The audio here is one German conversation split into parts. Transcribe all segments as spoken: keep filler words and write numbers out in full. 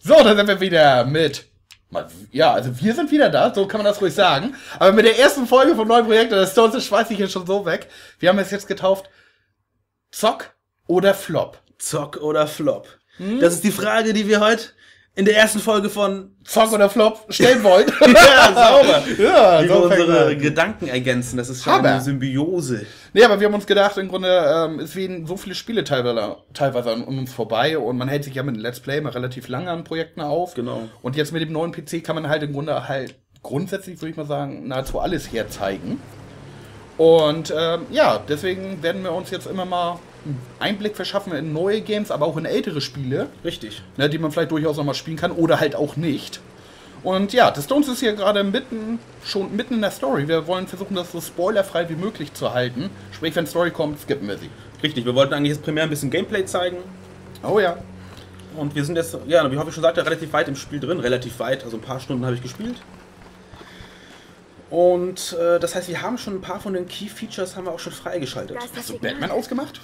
So, da sind wir wieder mit... Ja, also wir sind wieder da, so kann man das ruhig sagen. Aber mit der ersten Folge vom neuen Projekt, das Stones, das schweiß ich hier schon so weg. Wir haben es jetzt getauft, Zock oder Flop? Zock oder Flop? Hm? Das ist die Frage, die wir heute in der ersten Folge von Zock oder Flop stellen wollen. Ja, sauber. Ja, wie so wir unsere an. Gedanken ergänzen, das ist schon Aber. eine Symbiose. Nee, aber wir haben uns gedacht, im Grunde, ähm, es gehen so viele Spiele teilweise, teilweise an uns vorbei und man hält sich ja mit Let's Play mal relativ lange an Projekten auf. Genau. Und jetzt mit dem neuen P C kann man halt im Grunde halt grundsätzlich, würde ich mal sagen, nahezu alles herzeigen. Und ähm, ja, deswegen werden wir uns jetzt immer mal einen Einblick verschaffen in neue Games, aber auch in ältere Spiele. Richtig. Ne, die man vielleicht durchaus noch mal spielen kann oder halt auch nicht. Und ja, das Stones ist hier gerade mitten, schon mitten in der Story. Wir wollen versuchen, das so spoilerfrei wie möglich zu halten. Sprich, wenn Story kommt, skippen wir sie. Richtig, wir wollten eigentlich jetzt primär ein bisschen Gameplay zeigen. Oh ja. Und wir sind jetzt, ja, wie habe ich schon sagte, relativ weit im Spiel drin. Relativ weit, also ein paar Stunden habe ich gespielt. Und äh, das heißt, wir haben schon ein paar von den Key Features haben wir auch schon freigeschaltet. Hast du Batman ausgemacht?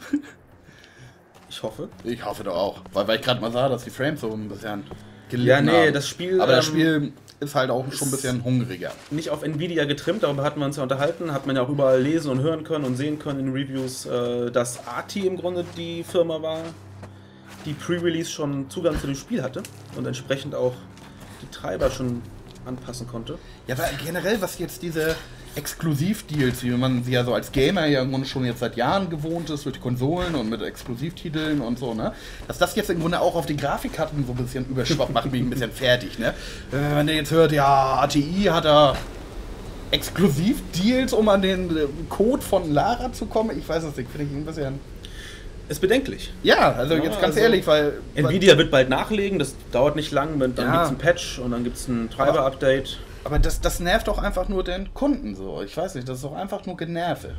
Ich hoffe. Ich hoffe doch auch. Weil, weil ich gerade mal sah, dass die Frames so ein bisschen gelitten Ja, nee, haben. das Spiel... Aber das ähm, Spiel ist halt auch schon ein bisschen hungriger. Nicht auf Nvidia getrimmt, darüber hatten wir uns ja unterhalten. Hat man ja auch überall lesen und hören können und sehen können in Reviews, äh, dass Arty im Grunde die Firma war, die Pre-Release schon Zugang zu dem Spiel hatte und entsprechend auch die Treiber schon anpassen konnte. Ja, aber generell, was jetzt diese Exklusivdeals, wie man sie ja so als Gamer ja im Grunde schon jetzt seit Jahren gewohnt ist, durch die Konsolen und mit Exklusivtiteln und so, ne? Dass das jetzt im Grunde auch auf die Grafikkarten so ein bisschen überschwappt, macht mich ein bisschen fertig, ne? Wenn ihr jetzt hört, ja, A T I hat da Exklusivdeals, um an den Code von Lara zu kommen, ich weiß es nicht, finde ich ein bisschen... Ist bedenklich. Ja, also ja, jetzt ganz also ehrlich, weil... Nvidia wird bald nachlegen, das dauert nicht lang, dann Ja. gibt es ein Patch und dann gibt es ein Treiber-Update. Aber das, das nervt doch einfach nur den Kunden so. Ich weiß nicht, das ist doch einfach nur Generve.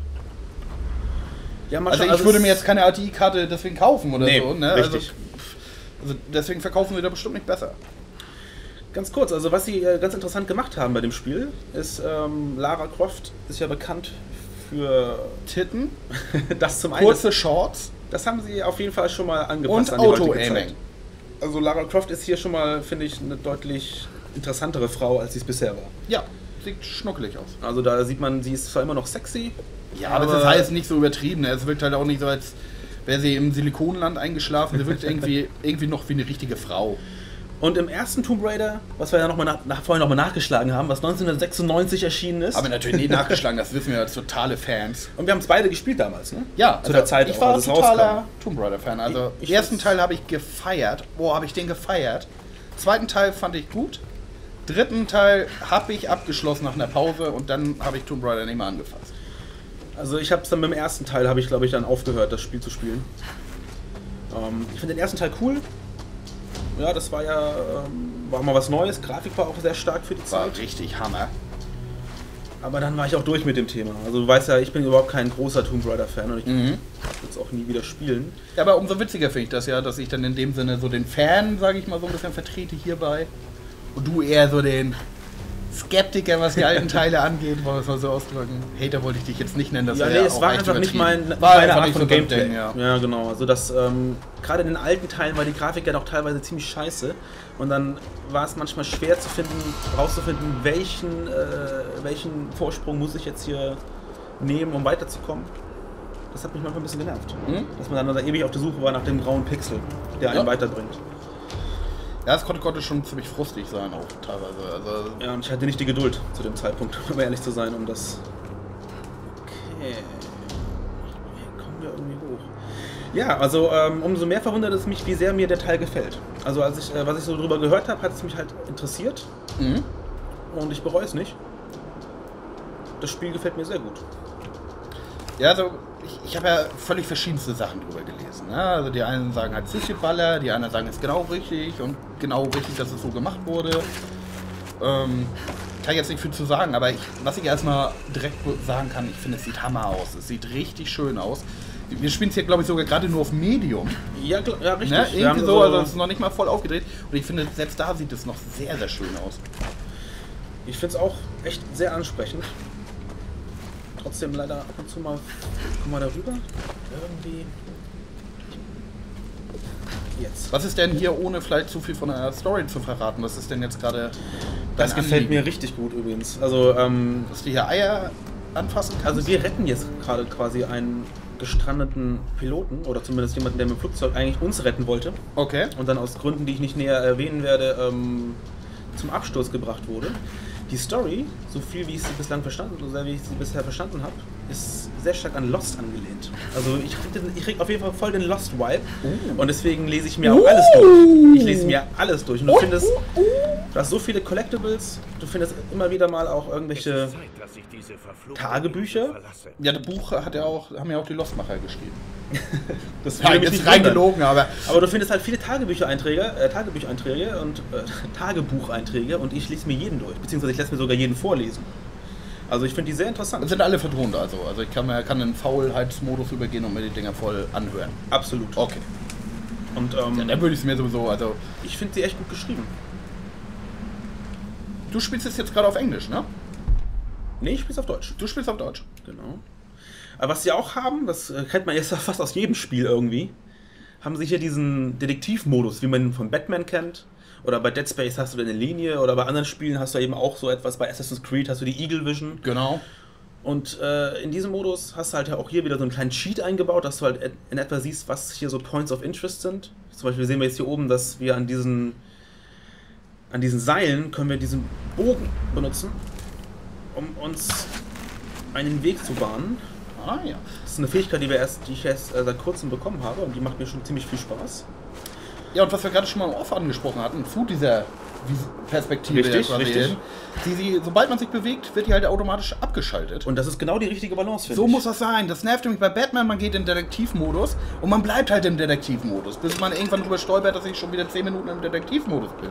Ja, mal Also schauen, ich würde mir jetzt keine A T I-Karte deswegen kaufen oder Nee, so. Ne? Also, richtig. also deswegen verkaufen wir da bestimmt nicht besser. Ganz kurz, also was sie äh, ganz interessant gemacht haben bei dem Spiel, ist, ähm, Lara Croft ist ja bekannt für Titten, das zum einen. kurze Shorts Das haben sie auf jeden Fall schon mal angepasst und an die heutige Auto-Aiming. Zeit. Also Lara Croft ist hier schon mal, finde ich, eine deutlich interessantere Frau, als sie es bisher war. Ja, sieht schnuckelig aus. Also da sieht man, sie ist zwar immer noch sexy. Ja, aber, aber es ist halt nicht so übertrieben. Ne? Es wirkt halt auch nicht so, als wäre sie im Silikonland eingeschlafen. Sie wirkt irgendwie, irgendwie noch wie eine richtige Frau. Und im ersten Tomb Raider, was wir ja noch mal nach, nach, vorhin nochmal nachgeschlagen haben, was neunzehnhundertsechsundneunzig erschienen ist. Aber natürlich nicht nachgeschlagen, das wissen wir als totale Fans. Und wir haben es beide gespielt damals, ne? Ja, zu der Zeit ich auch, war als es totaler rauskam. Tomb Raider-Fan. Also, Ich- ich den ersten weiß. Teil habe ich gefeiert. Boah, habe ich den gefeiert. Zweiten Teil fand ich gut. Dritten Teil habe ich abgeschlossen nach einer Pause und dann habe ich Tomb Raider nicht mehr angefasst. Also ich habe es dann mit dem ersten Teil, habe ich glaube ich dann aufgehört, das Spiel zu spielen. Ähm, ich finde den ersten Teil cool. Ja, das war ja ähm, war mal was Neues. Grafik war auch sehr stark für die War Zeit. richtig Hammer. Aber dann war ich auch durch mit dem Thema. Also du weißt ja, ich bin überhaupt kein großer Tomb Raider Fan und ich Mhm. würde es auch nie wieder spielen. Ja, aber umso witziger finde ich das ja, dass ich dann in dem Sinne so den Fan, sage ich mal, so ein bisschen vertrete hierbei. Und du eher so den Skeptiker, was die alten Teile angeht, wollen wir es mal so ausdrücken. Hater wollte ich dich jetzt nicht nennen, das Ja, wäre nee, es auch war echt einfach nicht übertrieben. mein, War meine einfach Art nicht von so dein Gameplay. Ding, ja. Ja, genau. Also das, ähm, gerade in den alten Teilen war die Grafik ja noch teilweise ziemlich scheiße. Und dann war es manchmal schwer zu finden, rauszufinden, welchen, äh, welchen Vorsprung muss ich jetzt hier nehmen, um weiterzukommen. Das hat mich manchmal ein bisschen genervt. Mhm. Dass man dann da ewig auf der Suche war nach dem grauen Pixel, der einen Ja. weiterbringt. Ja, es konnte, konnte schon ziemlich frustig sein auch teilweise. Also, Ja, und ich hatte nicht die Geduld zu dem Zeitpunkt, um ehrlich zu sein, um das... Okay... Kommen wir irgendwie hoch. Ja, also ähm, umso mehr verwundert es mich, wie sehr mir der Teil gefällt. Also als ich, äh, was ich so drüber gehört habe, hat es mich halt interessiert. mhm. Und ich bereue es nicht. Das Spiel gefällt mir sehr gut. Ja, also ich, ich habe ja völlig verschiedenste Sachen drüber gelesen. Ne? Also die einen sagen halt Sushi-Baller, die anderen sagen, es ist genau richtig und genau richtig, dass es so gemacht wurde. Ähm, kann ich jetzt nicht viel zu sagen, aber ich, was ich erstmal direkt sagen kann, ich finde, es sieht Hammer aus. Es sieht richtig schön aus. Wir spielen es hier, glaube ich, sogar gerade nur auf Medium. Ja, klar, ja richtig. Ne? Wir haben Irgendwie so, also es ist noch nicht mal voll aufgedreht. Und ich finde, selbst da sieht es noch sehr, sehr schön aus. Ich finde es auch echt sehr ansprechend. Trotzdem leider ab und zu mal, komm mal darüber. Irgendwie. Jetzt. Was ist denn hier, ohne vielleicht zu viel von der Story zu verraten, was ist denn jetzt gerade Das dein gefällt Anliegen? mir richtig gut übrigens. Also, ähm, Dass du hier Eier anfassen kannst? also wir retten jetzt gerade quasi einen gestrandeten Piloten oder zumindest jemanden, der mit dem Flugzeug eigentlich uns retten wollte Okay. und dann aus Gründen, die ich nicht näher erwähnen werde, ähm, zum Absturz gebracht wurde. Die Story, so viel wie ich sie bislang verstanden, so sehr wie ich sie bisher verstanden habe, ist sehr stark an Lost angelehnt. Also ich krieg, den, ich krieg auf jeden Fall voll den Lost-Vibe Uh. und deswegen lese ich mir auch alles durch. Ich lese mir alles durch und du findest, du hast so viele Collectibles, du findest immer wieder mal auch irgendwelche Tagebücher. Ja, das Buch hat ja auch, haben ja auch die Lostmacher geschrieben. Das Ja, würde mich jetzt nicht rein wundern. gelogen, aber Aber du findest halt viele Tagebüchereinträge, äh, Tagebüchereinträge und äh, Tagebucheinträge und ich lese mir jeden durch, beziehungsweise ich lasse mir sogar jeden vorlesen. Also ich finde die sehr interessant. das sind alle vertont also. Also ich kann, mir, kann in den Faulheitsmodus übergehen und mir die Dinger voll anhören. Absolut. Okay. Und ähm, Ja, dann würde ich es mir sowieso, also... ich finde sie echt gut geschrieben. Du spielst es jetzt gerade auf Englisch, ne? Nee, ich spiele es auf Deutsch. Du spielst auf Deutsch. Genau. Aber was sie auch haben, das äh, kennt man jetzt fast aus jedem Spiel irgendwie, haben sie hier diesen Detektivmodus, wie man ihn von Batman kennt. Oder bei Dead Space hast du eine Linie, oder bei anderen Spielen hast du eben auch so etwas, bei Assassin's Creed hast du die Eagle Vision. Genau. Und äh, in diesem Modus hast du halt ja auch hier wieder so einen kleinen Cheat eingebaut, dass du halt in etwa siehst, was hier so Points of Interest sind. Zum Beispiel sehen wir jetzt hier oben, dass wir an diesen, an diesen Seilen können wir diesen Bogen benutzen, um uns einen Weg zu bahnen. Ah ja. Das ist eine Fähigkeit, die, wir erst, die ich erst äh, seit kurzem bekommen habe und die macht mir schon ziemlich viel Spaß. Ja, und was wir gerade schon mal im Off angesprochen hatten, zu dieser Perspektive, Richtig, quasi richtig. hin, Die, die, sobald man sich bewegt, wird die halt automatisch abgeschaltet. Und das ist genau die richtige Balance, finde So ich. muss das sein. Das nervt nämlich bei Batman, man geht in Detektivmodus und man bleibt halt im Detektivmodus, bis man irgendwann drüber stolpert, dass ich schon wieder zehn Minuten im Detektivmodus bin.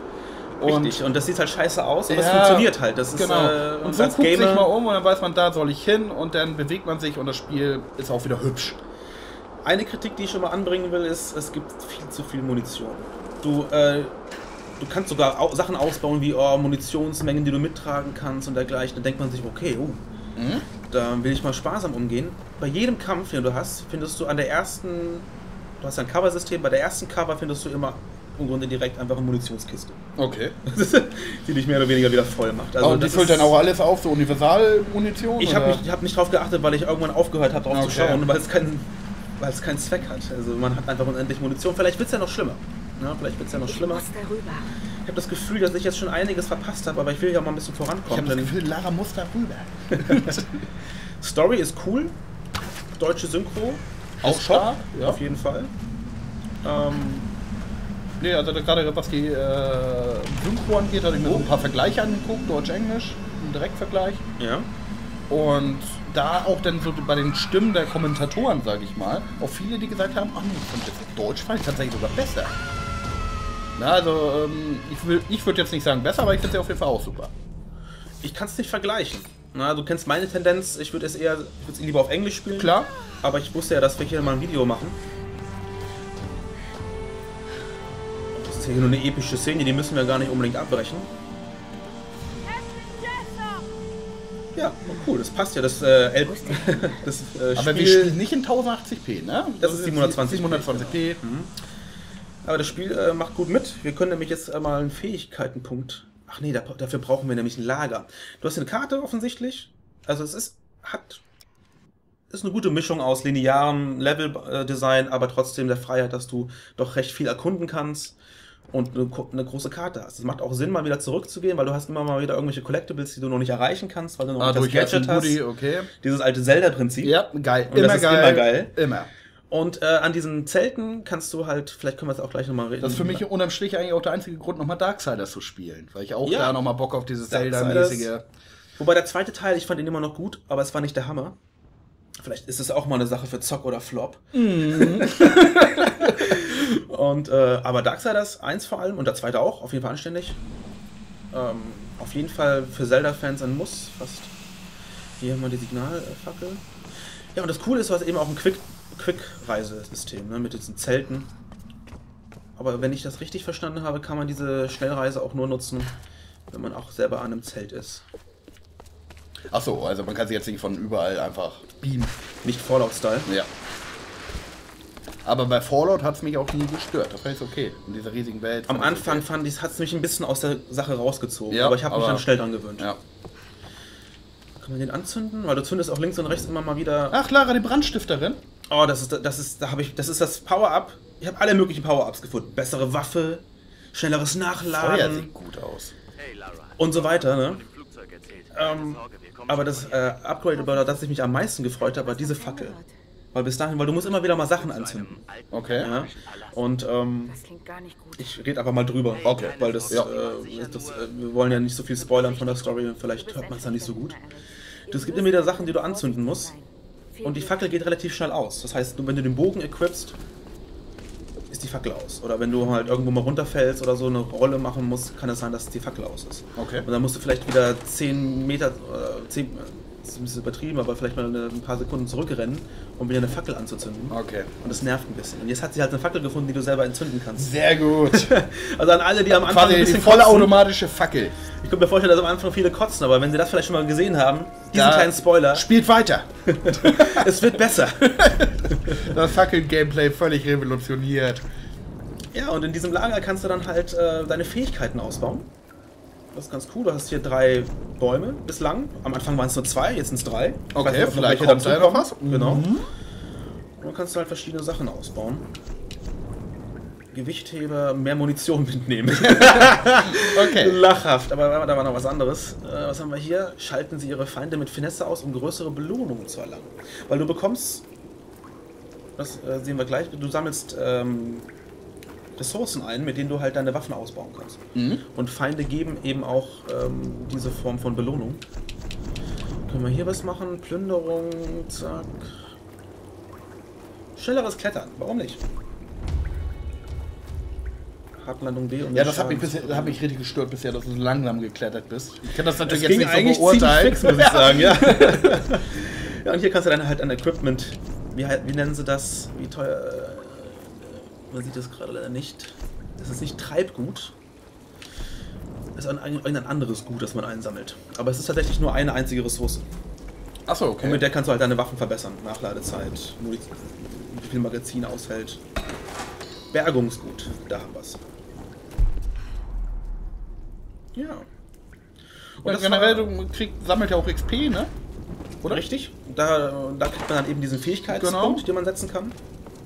Und Richtig, und das sieht halt scheiße aus, aber Ja, es funktioniert halt. Das ist, genau. äh, und so als guckt sich Gamer mal um und dann weiß man, da soll ich hin und dann bewegt man sich und das Spiel ist auch wieder hübsch. Eine Kritik, die ich schon mal anbringen will, ist, es gibt viel zu viel Munition. Du, äh, du kannst sogar au Sachen ausbauen wie oh, Munitionsmengen, die du mittragen kannst und dergleichen. Dann denkt man sich, okay, oh, Mhm. da will ich mal sparsam umgehen. Bei jedem Kampf, den du hast, findest du an der ersten, du hast ein Cover-System, bei der ersten Cover findest du immer im Grunde direkt einfach eine Munitionskiste, Okay. die dich mehr oder weniger wieder voll macht. Also und die das füllt ist- dann auch alles auf, so Universalmunition? Ich habe oder? nicht, hab nicht drauf geachtet, weil ich irgendwann aufgehört habe, drauf Okay. zu schauen, weil es keinen weil es keinen Zweck hat. Also man hat einfach unendlich Munition. Vielleicht wird es ja noch schlimmer. Ja, vielleicht wird es ja noch Ich schlimmer. muss darüber. Ich habe das Gefühl, dass ich jetzt schon einiges verpasst habe, aber ich will ja mal ein bisschen Ich habe vorankommen. das Denn Gefühl, Lara muss da rüber. Story ist cool. Deutsche Synchro. Auch ist top, stark, ja. auf jeden Fall. Ähm, Nee, also da gerade was die äh, Synchro angeht, hatte ich mir so ein paar Vergleiche angeguckt, Deutsch-Englisch, ein Direktvergleich. ja. Und da auch dann so bei den Stimmen der Kommentatoren, sage ich mal, auch viele, die gesagt haben, ach nee, ich fand das Deutsch fand ich tatsächlich sogar besser. Na, also ähm, ich, will- ich würde jetzt nicht sagen besser, aber ich finde es auf jeden Fall auch super. Ich kann es nicht vergleichen. Na, du kennst meine Tendenz, ich würde es eher, ich würde es lieber auf Englisch spielen. Klar. Aber ich wusste ja, dass wir hier mal ein Video machen. Das ist hier nur eine epische Szene, die müssen wir gar nicht unbedingt abbrechen. Ja, cool, das passt ja. Das, äh, El das äh, Aber wir Spiel, spielen nicht in tausendachtzig p, ne? Das ist siebenhundertzwanzig p. siebenhundertzwanzig p. aber das Spiel äh, macht gut mit. Wir können nämlich jetzt äh, mal einen Fähigkeitenpunkt. Ach nee, da, dafür brauchen wir nämlich ein Lager. Du hast eine Karte offensichtlich. Also es ist hat ist eine gute Mischung aus linearem Level-Design, aber trotzdem der Freiheit, dass du doch recht viel erkunden kannst und eine, ko- eine große Karte hast. Es macht auch Sinn, mal wieder zurückzugehen, weil du hast immer mal wieder irgendwelche Collectibles, die du noch nicht erreichen kannst, weil du noch Ah, nicht das durch Gadget hast. Woody, okay. Dieses alte Zelda-Prinzip. Ja, geil. Und Immer das ist geil. immer geil. Immer. Und äh, an diesen Zelten kannst du halt, vielleicht können wir es auch gleich nochmal reden. Das ist für mich unterm Strich eigentlich auch der einzige Grund, nochmal Darksiders zu spielen. Weil ich auch Ja. da nochmal Bock auf dieses Darksiders. Zelda-mäßige... Wobei der zweite Teil, ich fand ihn immer noch gut, aber es war nicht der Hammer. Vielleicht ist es auch mal eine Sache für Zock oder Flop. und, äh, aber Darksiders eins vor allem und der zweite auch, auf jeden Fall anständig. Ähm, auf jeden Fall für Zelda-Fans ein Muss, fast. Hier haben wir die Signalfackel. Ja, und das Coole ist, du hast eben auch ein Quick- Quick-Reisesystem, ne, mit diesen Zelten. Aber wenn ich das richtig verstanden habe, kann man diese Schnellreise auch nur nutzen, wenn man auch selber an einem Zelt ist. Achso, also man kann sich jetzt nicht von überall einfach beamen. Nicht Fallout-Style. Ja. Aber bei Fallout hat es mich auch nie gestört. Das heißt, okay, in dieser riesigen Welt. Am Anfang okay. fand ich, hat es mich ein bisschen aus der Sache rausgezogen. Ja, aber ich habe mich dann schnell dran gewöhnt. Ja. Kann man den anzünden? Weil du zündest auch links und rechts immer mal wieder... Ach, Lara, die Brandstifterin. Oh, das ist das, ist, da ich, das, ist das Power-Up. Ich habe alle möglichen Power-Ups gefunden. Bessere Waffe, schnelleres Nachladen. Feuer sieht gut aus. Und so weiter, ne? Ähm, aber das äh, Upgrade, über das ich mich am meisten gefreut habe, war diese Fackel. Weil bis dahin, weil du musst immer wieder mal Sachen anzünden. Okay. Ja? Und ähm, ich rede einfach mal drüber. Okay. Weil das, ja. äh, das äh, wir wollen ja nicht so viel spoilern von der Story, vielleicht hört man es dann nicht so gut. Es gibt immer wieder Sachen, die du anzünden musst. Und die Fackel geht relativ schnell aus. Das heißt, wenn du den Bogen equipst, ist die Fackel aus. Oder wenn du halt irgendwo mal runterfällst oder so eine Rolle machen musst, kann es sein, dass die Fackel aus ist. Okay. Und dann musst du vielleicht wieder zehn Meter, äh, zehn, das ist ein bisschen übertrieben, aber vielleicht mal eine, ein paar Sekunden zurückrennen, um wieder eine Fackel anzuzünden. Okay. Und das nervt ein bisschen. Und jetzt hat sie halt eine Fackel gefunden, die du selber entzünden kannst. Sehr gut. Also an alle, die am Anfang quasi ein bisschen die volle kotzen, automatische Fackel. Ich könnte mir vorstellen, dass am Anfang viele kotzen, aber wenn sie das vielleicht schon mal gesehen haben, diesen da kleinen Spoiler. Spielt weiter. Es wird besser. Das Fackel-Gameplay völlig revolutioniert. Ja, und in diesem Lager kannst du dann halt äh, deine Fähigkeiten ausbauen. Das ist ganz cool. Du hast hier drei Bäume bislang. Am Anfang waren es nur zwei, jetzt sind es drei. Okay, nicht, vielleicht kommt da noch was. Genau. Mhm. Und dann kannst du halt verschiedene Sachen ausbauen. Gewichtheber, mehr Munition mitnehmen. Okay. Lachhaft, aber da war noch was anderes. Äh, was haben wir hier? Schalten Sie Ihre Feinde mit Finesse aus, um größere Belohnungen zu erlangen. Weil du bekommst, das äh, sehen wir gleich, du sammelst ähm, Ressourcen ein, mit denen du halt deine Waffen ausbauen kannst. Mhm. Und Feinde geben eben auch ähm, diese Form von Belohnung. Können wir hier was machen? Plünderung, zack. Schnelleres Klettern, warum nicht? Hakenlandung B und ja, das hat mich, bisher, hat mich richtig gestört bisher, dass du so langsam geklettert bist. Ich kann das natürlich das jetzt ging nicht eigentlich so beurteilen. Fix, muss ich sagen, ja. Ja, und hier kannst du dann halt ein Equipment, wie, wie nennen sie das, wie teuer, äh, man sieht das gerade leider nicht. Das ist nicht Treibgut. Das ist ein, ein, ein anderes Gut, das man einsammelt. Aber es ist tatsächlich nur eine einzige Ressource. Achso, okay. Und mit der kannst du halt deine Waffen verbessern. Nachladezeit, wie viel Magazin ausfällt. Bergungsgut, da haben wir es. Ja. Und ja, generell, du krieg, sammelt ja auch X P, ne? Oder? Richtig. Da, da kriegt man dann eben diesen Fähigkeitspunkt, genau, den man setzen kann.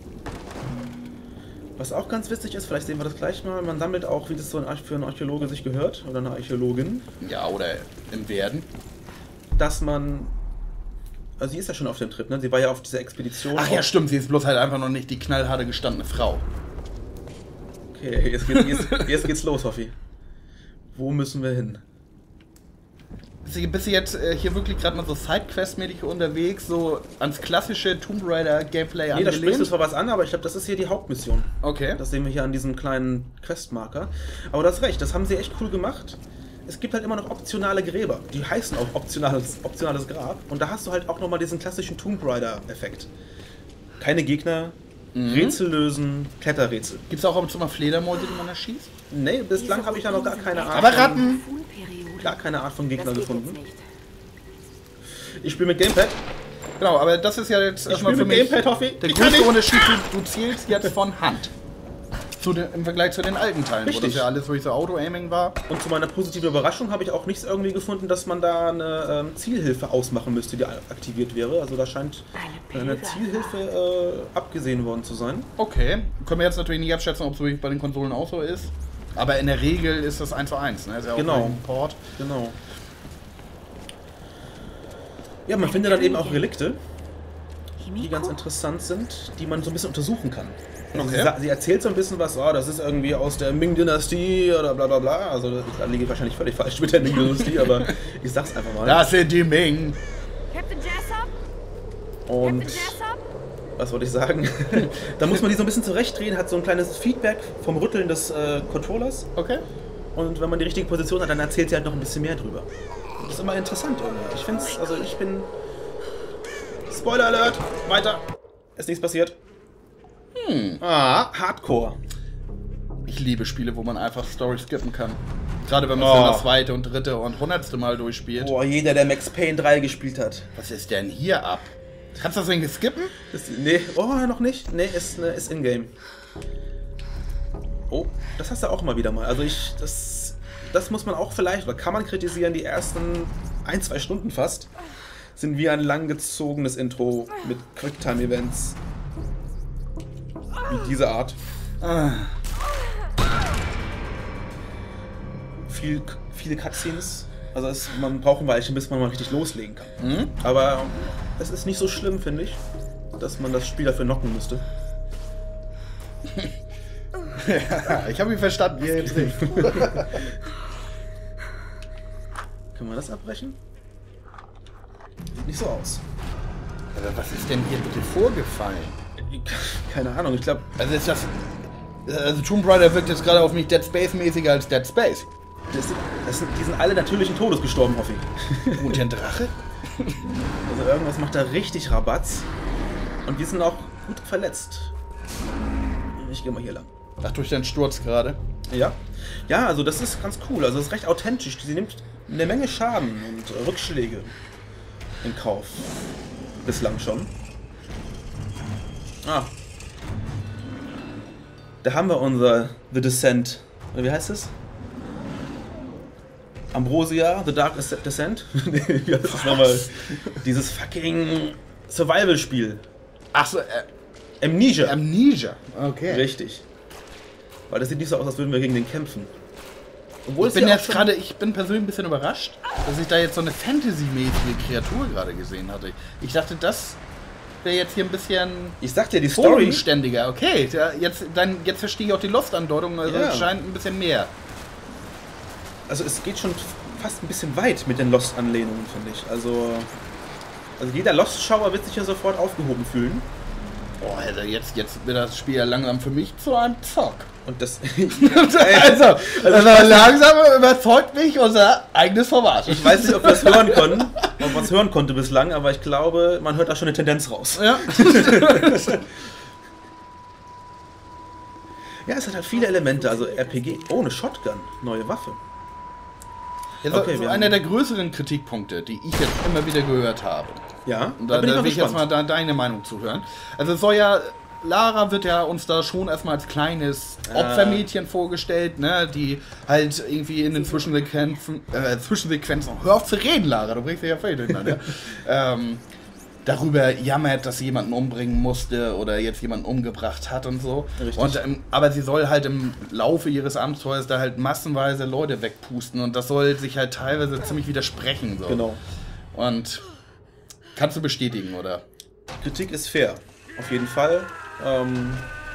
Was auch ganz witzig ist, vielleicht sehen wir das gleich mal, man sammelt auch, wie das so für einen Archäologe sich gehört, oder eine Archäologin. Ja, oder im Werden. Dass man... Also sie ist ja schon auf dem Trip, ne? Sie war ja auf dieser Expedition. Ach ja, stimmt, sie ist bloß halt einfach noch nicht die knallharte gestandene Frau. Okay, jetzt geht's, jetzt, jetzt geht's los, Hoffi. Wo müssen wir hin? Bist du jetzt äh, hier wirklich gerade mal so Sidequest-mäßig unterwegs, so ans klassische Tomb Raider Gameplay angelehnt? Nee, da sprichst du zwar was an, aber ich glaube, das ist hier die Hauptmission. Okay. Das sehen wir hier an diesem kleinen Questmarker. Aber du hast recht, das haben sie echt cool gemacht. Es gibt halt immer noch optionale Gräber. Die heißen auch optionales, optionales Grab. Und da hast du halt auch nochmal diesen klassischen Tomb Raider-Effekt. Keine Gegner, mhm. Rätsel lösen, Kletterrätsel. Gibt es auch ab und zu mal Fledermäuse, die man da schießt? Nee, bislang habe ich da noch gar keine Art. Aber Ratten! Gar keine Art von Gegner gefunden. Ich spiele mit Gamepad. Genau, aber das ist ja jetzt erstmal für mich Gamepad, Hoffi. Der größte Unterschied, du, du zielst jetzt von Hand. Zu den, im Vergleich zu den alten Teilen, richtig, wo das ja alles durch so Auto-Aiming war. Und zu meiner positiven Überraschung habe ich auch nichts irgendwie gefunden, dass man da eine ähm, Zielhilfe ausmachen müsste, die aktiviert wäre. Also da scheint eine Zielhilfe äh, abgesehen worden zu sein. Okay, können wir jetzt natürlich nicht abschätzen, ob es wirklich bei den Konsolen auch so ist. Aber in der Regel ist das eins zu eins, ne? Ist ja auch genau. Ein Port. Genau. Ja, man findet dann eben auch Relikte, die ganz interessant sind, die man so ein bisschen untersuchen kann. Also okay. sie, sie erzählt so ein bisschen was, oh, das ist irgendwie aus der Ming-Dynastie oder bla bla bla. Also ich liege wahrscheinlich völlig falsch mit der Ming-Dynastie, aber ich sag's einfach mal. Das sind die Ming. Und was wollte ich sagen? Da muss man die so ein bisschen zurechtdrehen, hat so ein kleines Feedback vom Rütteln des äh, Controllers. Okay. Und wenn man die richtige Position hat, dann erzählt sie halt noch ein bisschen mehr drüber. Das ist immer interessant irgendwie. Ich finde es, also ich bin... Spoiler Alert! Weiter! Ist nichts passiert. Hm. Ah, Hardcore. Ich liebe Spiele, wo man einfach Story skippen kann. Gerade wenn man es oh. dann das zweite und dritte und hundertste Mal durchspielt. Boah, jeder, der Max Payne drei gespielt hat. Was ist denn hier ab? Kannst du das irgendwie skippen? Das, nee, oh, noch nicht. Nee, ist, ne, ist in-game. Oh, das hast du auch immer wieder mal. Also ich, das, das muss man auch vielleicht, oder kann man kritisieren, die ersten ein, zwei Stunden fast, sind wie ein langgezogenes Intro mit Quicktime-Events. Wie diese Art. Ah. Viel, viele Cutscenes. Also es, man braucht ein Weilchen, bis man mal richtig loslegen kann. Mhm. Aber es ist nicht so schlimm, finde ich, dass man das Spiel dafür knocken müsste. Ja, ich habe ihn verstanden, ihr jetzt nicht. Können wir das abbrechen? Sieht nicht so aus. Aber was ist denn hier bitte vorgefallen? Keine Ahnung, ich glaube... Also ist das... Also Tomb Raider wirkt jetzt gerade auf mich Dead Space-mäßiger als Dead Space. Das, das sind, die sind alle natürlichen Todes gestorben, hoffe ich. Und ein Drache? Also irgendwas macht da richtig Rabatz. Und wir sind auch gut verletzt. Ich gehe mal hier lang. Ach, durch den Sturz gerade. Ja. Ja, also das ist ganz cool. Also das ist recht authentisch. Sie nimmt eine Menge Schaden und Rückschläge in Kauf. Bislang schon. Ah. Da haben wir unser The Descent. Oder wie heißt es? Ambrosia, The Dark Descent. Wie heißt das nochmal? Dieses fucking Survival-Spiel. Ach so, äh, Amnesia. Amnesia. Okay. Richtig. Weil das sieht nicht so aus, als würden wir gegen den kämpfen. Obwohl Ich bin jetzt gerade, ich bin persönlich ein bisschen überrascht, dass ich da jetzt so eine Fantasy-mäßige Kreatur gerade gesehen hatte. Ich dachte, das wäre jetzt hier ein bisschen Ich sag dir, die Story... bodenständiger. Okay, ja, jetzt, dann, jetzt verstehe ich auch die Lost-Andeutung, also Ja. es scheint ein bisschen mehr. Also es geht schon fast ein bisschen weit mit den Lost-Anlehnungen, finde ich. Also, also jeder Lost-Schauer wird sich ja sofort aufgehoben fühlen. Boah, Alter, jetzt, jetzt wird das Spiel ja langsam für mich zu einem Zock. Und das... also, also langsam überzeugt mich unser eigenes Format. Ich weiß nicht, ob wir es hören konnten, ob man es hören konnte bislang, aber ich glaube, man hört da schon eine Tendenz raus. Ja. Ja, es hat halt viele Elemente, also R P G. Oh, eine Shotgun, neue Waffe. Ja, so, Okay, so wir einer haben- der größeren Kritikpunkte, die ich jetzt immer wieder gehört habe. Ja, Und da, bin ich da mal will ich jetzt mal gespannt. da deine Meinung zu hören. Also es soll ja, Lara wird ja uns da schon erstmal als kleines Ah. Opfermädchen vorgestellt, ne, die halt irgendwie in den Zwischensequenzen, äh, Zwischensequenzen, hör auf zu reden, Lara, du bringst dich ja völlig durcheinander, ähm, darüber jammert, dass sie jemanden umbringen musste oder jetzt jemanden umgebracht hat und so. Richtig. Und, ähm, aber sie soll halt im Laufe ihres Abenteuers da halt massenweise Leute wegpusten und das soll sich halt teilweise ziemlich widersprechen. So. Genau. Und kannst du bestätigen, oder? Kritik ist fair, auf jeden Fall. Ähm,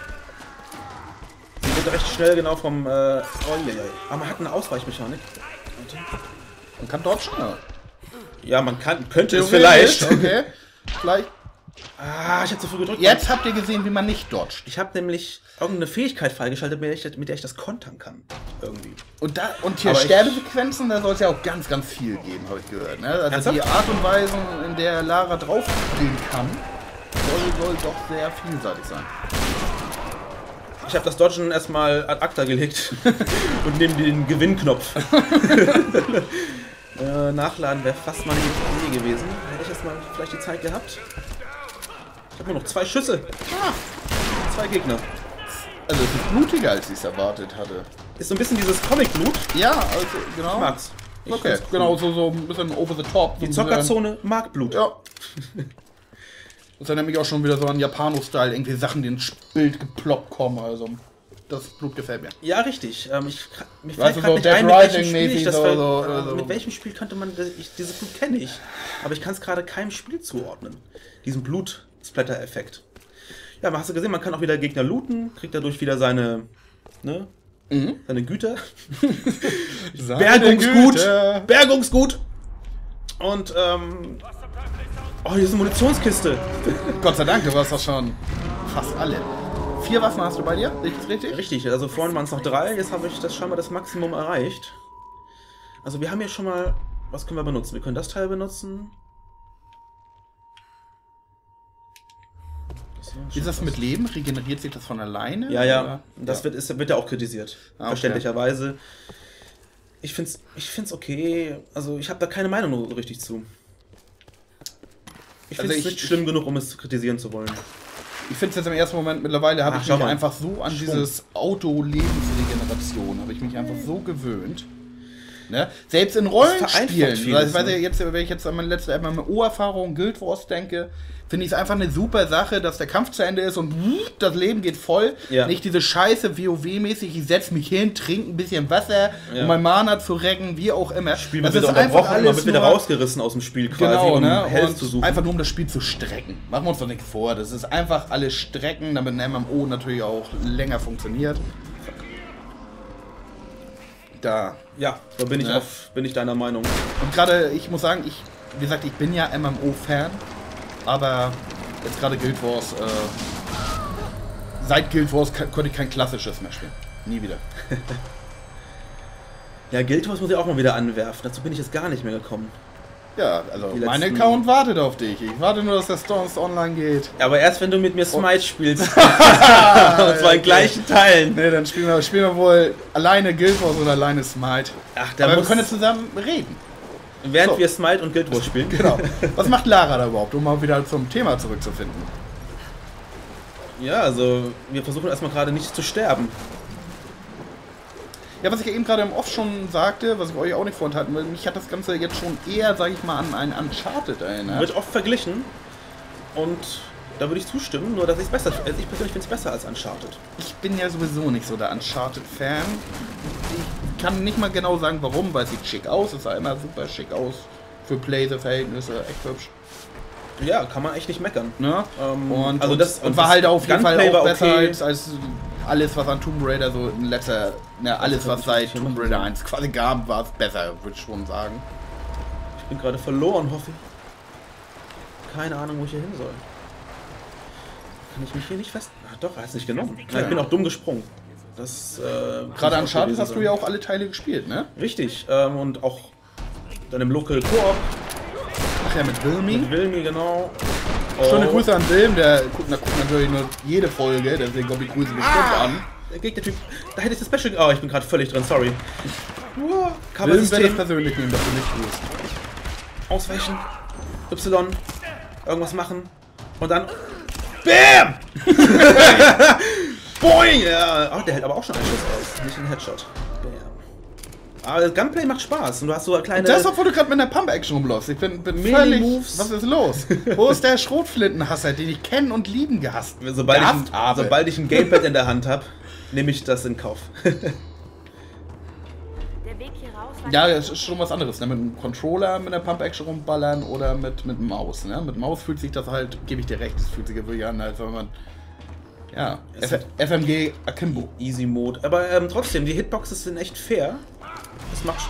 sie wird recht schnell genau vom... Äh, oh, je, je. Aber man hat eine Ausweichmechanik. Man kann dodgen, ja. Ja, man kann, könnte es Theoretisch, vielleicht. Okay. Vielleicht. Ah, ich habe zu früh gedrückt. Jetzt habt ihr gesehen, wie man nicht dodgt. Ich habe nämlich irgendeine Fähigkeit freigeschaltet, mit der, ich, mit der ich das kontern kann. Irgendwie. Und, da, und hier Aber ich- Sterbesequenzen, da soll es ja auch ganz, ganz viel geben, habe ich gehört. Ne? Also Ernsthaft? die Art und Weise, in der Lara draufgehen kann, soll, soll doch sehr vielseitig sein. Ich habe das Dodgen erstmal ad acta gelegt und nehme den Gewinnknopf. äh, nachladen wäre fast mal eine Idee gewesen. Hätte ich jetzt mal vielleicht die Zeit gehabt. Ich habe nur noch zwei Schüsse. Ah, zwei Gegner. Also es ist blutiger, als ich es erwartet hatte. Ist so ein bisschen dieses Comic-Blut. Ja, also genau. Ich mag's. Ich Okay, find's cool. genau, so, so ein bisschen over the top. Die sozusagen. Zockerzone mag Blut. Ja. Das ist ja nämlich auch schon wieder so ein Japano-Style, irgendwie Sachen, die ins Bild geploppt kommen. Also, das Blut gefällt mir. Ja, richtig. Ähm, ich, mir Weißt fällt du, gerade so nicht Dead ein, mit welchem Rising Spiel ich mäßig das so- ver- so- äh, so- Mit welchem Spiel könnte man das, ich, dieses Blut kenne ich, aber ich kann es gerade keinem Spiel zuordnen. Diesen Blut-Splatter-Effekt. Ja, aber hast du gesehen, man kann auch wieder Gegner looten, kriegt dadurch wieder seine, ne, Mhm. seine Güter. Seine Bergungsgut! Güte. Bergungsgut! Und, ähm, oh, hier ist eine Munitionskiste. Gott sei Dank, du warst doch schon fast alle. Vier Waffen hast du bei dir? Ist das richtig? Richtig, also vorhin waren es noch drei, jetzt habe ich das scheinbar das Maximum erreicht. Also wir haben hier schon mal, was können wir benutzen? Wir können das Teil benutzen. Das war Wie ist das mit Leben? Regeneriert sich das von alleine? Ja, ja, Oder? das ja. Wird, ist, wird ja auch kritisiert, Ah, okay. verständlicherweise. Ich find's, ich find's okay, also ich habe da keine Meinung so richtig zu. Ich also finde es ich, nicht schlimm genug, um es zu kritisieren zu wollen. Ich finde es jetzt im ersten Moment, mittlerweile habe Ach, ich schau mich mal. einfach so an Schwung. dieses Auto-Lebensregeneration, habe ich mich einfach so gewöhnt. Ne? Selbst in Rollenspielen, vieles, weil ich weiß ne? ja jetzt, wenn ich jetzt an meine letzte M M O-Erfahrung Guild Wars denke, finde ich es einfach eine super Sache, dass der Kampf zu Ende ist und das Leben geht voll. Ja. Nicht diese Scheiße WoW-mäßig, ich setze mich hin, trinke ein bisschen Wasser, Ja. um mein Mana zu recken, wie auch immer. Spiel Das wird ist wieder unterbrochen, man alles wird wieder nur- rausgerissen aus dem Spiel quasi, Genau, um ne? Health Und zu suchen. einfach nur um das Spiel zu strecken. Machen wir uns doch nichts vor. Das ist einfach alles strecken, damit ein M M O natürlich auch länger funktioniert. Da. Ja, da bin ich, Ja. auf, bin ich deiner Meinung. Und gerade, ich muss sagen, ich, wie gesagt, ich bin ja M M O-Fan, aber jetzt gerade Guild Wars, äh, seit Guild Wars kann, konnte ich kein klassisches mehr spielen. Nie wieder. Ja, Guild Wars muss ich auch mal wieder anwerfen. Dazu bin ich jetzt gar nicht mehr gekommen. Ja, also Die mein letzten- Account wartet auf dich. Ich warte nur, dass der Stones online geht. Aber erst wenn du mit mir Smite spielst. Und zwar in gleichen Teilen. Nee, dann spielen wir, spielen wir wohl alleine Guild Wars oder alleine Smite. Ach, da Aber wir muss, können jetzt zusammen reden. während so. wir Smite und Guild Wars spielen. Genau. Was macht Lara da überhaupt, um mal wieder zum Thema zurückzufinden? Ja, also wir versuchen erstmal gerade nicht zu sterben. Ja, was ich ja eben gerade im Off schon sagte, was ich euch auch nicht vorenthalten will, mich hat das Ganze jetzt schon eher, sag ich mal, an ein Uncharted erinnert. Wird oft verglichen. Und da würde ich zustimmen, nur dass ich es besser also ich persönlich finde es besser als Uncharted. Ich bin ja sowieso nicht so der Uncharted-Fan. Ich kann nicht mal genau sagen, warum, weil es sieht schick aus. Es sah immer super schick aus. Für Playser-Verhältnisse, echt hübsch. Ja, kann man echt nicht meckern. Ne? Ähm, und, also und, das- und und war das halt auf jeden Fall Gunplay auch war besser okay. als, als alles, was an Tomb Raider so in letzter... Ne, alles, was seit Tomb Raider eins quasi gab, war es besser, würde ich schon sagen. Ich bin gerade verloren, hoffe ich. Keine Ahnung, wo ich hier hin soll. Kann ich mich hier nicht fest... Ach doch, er hat es nicht genommen. Ja, ich bin auch dumm gesprungen. Das, äh, Gerade an Uncharted hast du ja auch alle Teile gespielt, ne? Richtig, ähm, und auch dann im Local Koop Ach ja, mit Wilmy. mit Wilmi, genau. Schöne Oh, Grüße an Wilm, der guckt, der guckt natürlich nur jede Folge, deswegen kommt die Grüße bestimmt Ah! an. Der Gegnertyp, da hätte ich das Special... Oh, ich bin gerade völlig drin, sorry. Wilm Uh, wird das Cover-System, persönlich nehmen, dass du nicht grüßt. ausweichen, Y, irgendwas machen und dann... BAM! Boing! Ja, oh, der hält aber auch schon einen Schuss aus, nicht einen Headshot. Bam. Aber das Gunplay macht Spaß und du hast so kleine... Das, obwohl du gerade mit einer Pump-Action rumläufst. Ich bin, bin völlig... Melee-Moves. Was ist los? Wo ist der Schrotflintenhasser, den ich kennen und lieben gehasst sobald, ich, gehasst ein- habe? sobald ich ein Gamepad in der Hand habe, nehme ich das in Kauf. Der Weg hier raus war Ja, das ist schon was anderes. Ne? Mit einem Controller mit einer Pump-Action rumballern oder mit, mit Maus. Ne? Mit Maus fühlt sich das halt, gebe ich dir recht, das fühlt sich ja wirklich an, als wenn man... Ja, Es F F M G Akimbo. Easy Mode. Aber ähm, trotzdem, die Hitboxes sind echt fair. Es macht,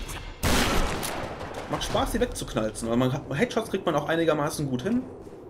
macht Spaß, die wegzuknalzen. Weil man hat, Headshots kriegt man auch einigermaßen gut hin.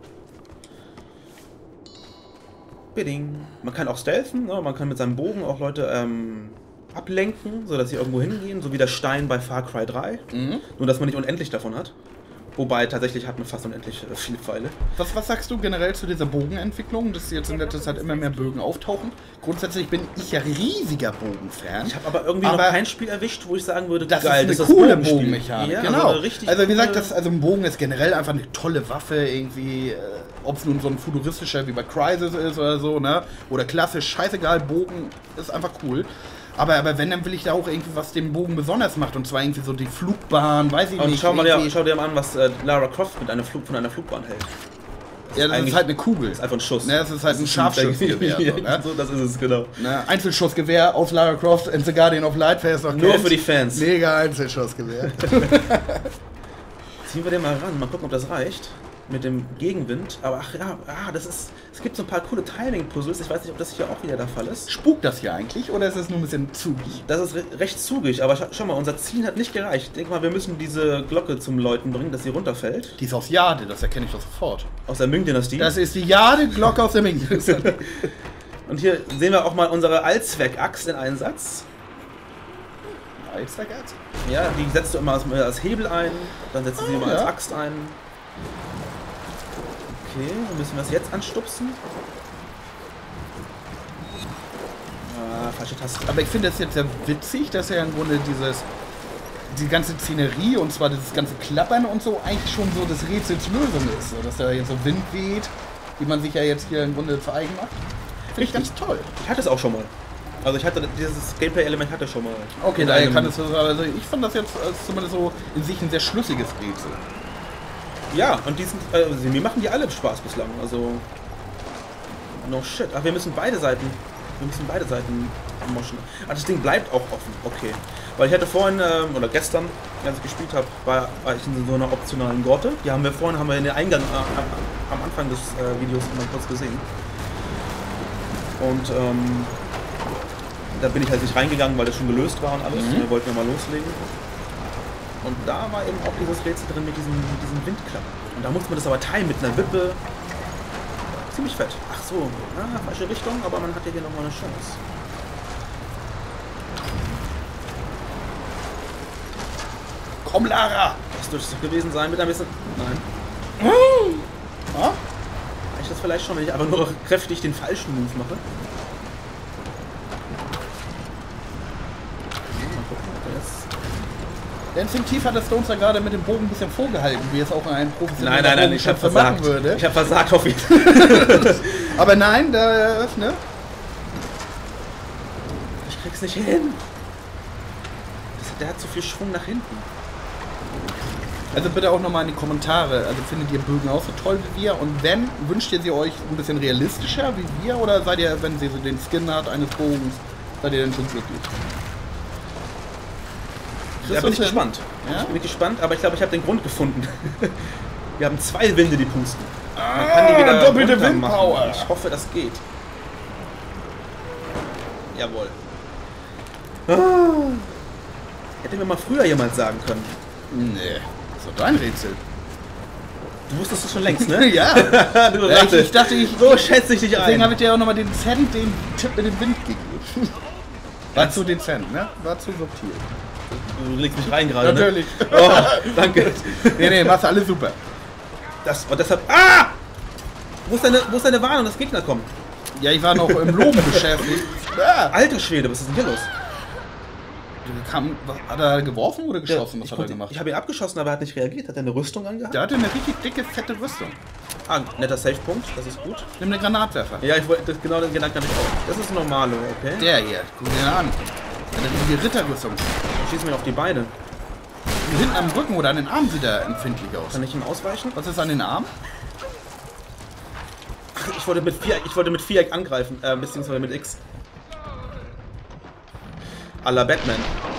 Bidding. Man kann auch stealthen, ne? Man kann mit seinem Bogen auch Leute ähm, ablenken, sodass sie irgendwo hingehen, so wie der Stein bei Far Cry drei. Mhm. Nur, dass man nicht unendlich davon hat. Wobei, tatsächlich hat man fast unendlich äh, viele Pfeile. Was, was sagst du generell zu dieser Bogenentwicklung, dass jetzt in letzter Zeit immer mehr Bögen auftauchen? Grundsätzlich bin ich ja riesiger Bogenfan. Ich habe aber irgendwie Aber noch kein Spiel erwischt, wo ich sagen würde, Das geil, ist eine das coole Bogenspiel. Bogenmechanik, Ja, genau. also, eine richtig Also wie gesagt, coole- das, also ein Bogen ist generell einfach eine tolle Waffe, irgendwie, äh, ob es nun so ein futuristischer wie bei Crysis ist oder so, ne? Oder klassisch, scheißegal, Bogen ist einfach cool. Aber, aber wenn, dann will ich da auch irgendwie was den Bogen besonders macht. Und zwar irgendwie so die Flugbahn, weiß ich Und nicht. schau, mal, ja, irgendwie- schau dir mal an, was äh, Lara Croft mit einer Flug, von einer Flugbahn hält. ja, das ist eigentlich- halt eine Kugel. Das ist einfach ein Schuss. Ne, das ist halt ein Scharfschützengewehr. so, ne? So, das ist es, genau. Ne, Einzelschussgewehr aus Lara Croft and the Guardian of Light, wer es noch Nur kennt. für die Fans. Mega Einzelschussgewehr. Ziehen wir den mal ran, mal gucken, ob das reicht. Mit dem Gegenwind. Aber ach ja, ah, das ist. Es gibt so ein paar coole Timing-Puzzles. Ich weiß nicht, ob das hier auch wieder der Fall ist. Spukt das hier eigentlich oder ist es nur ein bisschen zugig? Das ist re recht zugig, aber scha schau mal, unser Ziel hat nicht gereicht. Denk mal, wir müssen diese Glocke zum Läuten bringen, dass sie runterfällt. Die ist aus Jade, das erkenne ich doch sofort. Aus der Ming-Dynastie. Das ist die Jade-Glocke aus der Ming. Und hier sehen wir auch mal unsere Allzweck-Axt in Einsatz. Allzweck-Axt? Ja, die setzt du immer als, als Hebel ein, dann setzt du sie Ah, immer ja. als Axt ein. Okay, dann müssen wir es jetzt anstupsen. Ah, falsche Taste. Aber ich finde das jetzt ja witzig, dass ja im Grunde dieses die ganze Szenerie und zwar dieses ganze Klappern und so eigentlich schon so das Rätsels Lösung ist. So, dass da jetzt so Wind weht, wie man sich ja jetzt hier im Grunde zu eigen macht. Finde ich ganz toll. Ich hatte es auch schon mal. Also ich hatte dieses Gameplay-Element hatte ich schon mal. Okay, daher kann es so, also ich fand das jetzt als zumindest so in sich ein sehr schlüssiges Rätsel. Ja, und die sind, also mir machen die alle Spaß bislang. Also no shit. Ach, wir müssen beide Seiten, wir müssen beide Seiten moschen. Ach, das Ding bleibt auch offen. Okay. Weil ich hatte vorhin ähm, oder gestern, als ich gespielt habe, war, war ich in so einer optionalen Grotte. Die haben wir vorhin, haben wir in den Eingang äh, am Anfang des äh, Videos mal kurz gesehen. Und ähm, da bin ich halt nicht reingegangen, weil das schon gelöst war und alles. Mhm. Wir wollten ja mal loslegen. Und da war eben auch dieses Rätsel drin mit diesem, mit diesem Windklappen. Und da musste man das aber teilen mit einer Wippe. Ziemlich fett. Ach so, ah, falsche Richtung, aber man hat ja hier nochmal eine Chance. Komm, Lara! Das dürfte es doch gewesen sein mit ein bisschen... Nein. Hm. Ah? Ich das vielleicht schon, wenn ich aber nur kräftig den falschen Move mache. Der Instinktiv hat das Stones ja gerade mit dem Bogen ein bisschen vorgehalten, wie es auch ein professioneller Nein, nein, nein, ich habe versagt. Würde. Ich habe versagt, hoffe ich. Aber nein, da, ne? Ich krieg's nicht hin. Das, der hat zu viel Schwung nach hinten. Also bitte auch nochmal in die Kommentare. Also findet ihr Bögen auch so toll wie wir? Und wenn, wünscht ihr sie euch ein bisschen realistischer wie wir? Oder seid ihr, wenn sie so den Skin hat eines Bogens, seid ihr dann schon glücklich? Da bin ich gespannt. Ja? Ich bin gespannt, aber ich glaube, ich habe den Grund gefunden. Wir haben zwei Winde, die pusten. Man kann die wieder doppelte Windpower. Ich hoffe, das geht. Jawohl. Ah. Hätte mir mal früher jemand sagen können. Nee, das ist doch dein Rätsel. Du wusstest es schon längst, ne? Ja. Du ja ich, ich dachte, ich... So schätze ich dich ein. Deswegen habe ich dir auch nochmal den Cent, den Tipp mit dem Wind gegeben. War zu dezent, ne? War zu subtil. Du legst mich rein gerade, natürlich. Ne? Oh, danke. Nee, nee, machst alles super. Das, und deshalb... Ah! Wo ist deine, wo ist deine Warnung, dass Gegner kommen? Ja, ich war noch im Loben beschäftigt. Ja. Alter Schwede, was ist denn hier los? Kam, hat er geworfen oder geschossen? Ja, was hat er gemacht? Ich habe ihn abgeschossen, aber er hat nicht reagiert. Hat er eine Rüstung angehabt? Der hatte eine richtig dicke, fette Rüstung. Ah, netter Safe-Punkt, das ist gut. Nimm den Granatwerfer. Ja, ich wollte genau den Gedanken habe ich auch. Das ist ein Normalo, okay? Der hier, guck dir den an. Das ist die Ritterrüstung. Schieß mir auf die Beine. Hinten am Rücken oder an den Armen sieht er empfindlich aus. Kann ich ihm ausweichen? Was ist an den Armen? Ach, ich wollte mit Viereck, ich wollte mit Viereck angreifen, äh, beziehungsweise mit X. A la Batman.